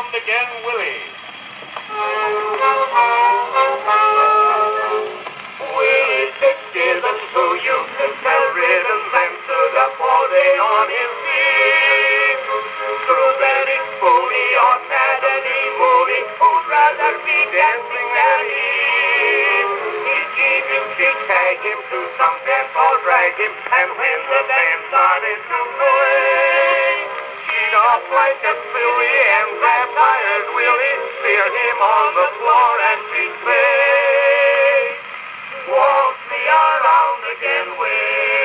around again, Willie. Willie's 67, so you can tell rhythms and stood up all day on his feet. Through that it's phony or Saturday morning, who'd rather be dancing than he? He'd keep him, she'd tag him to some dance or drag him, and when the band started to play, she'd off like a filly and grab tired Willie, steer him on the floor and she'd say, waltz me around again, Willie.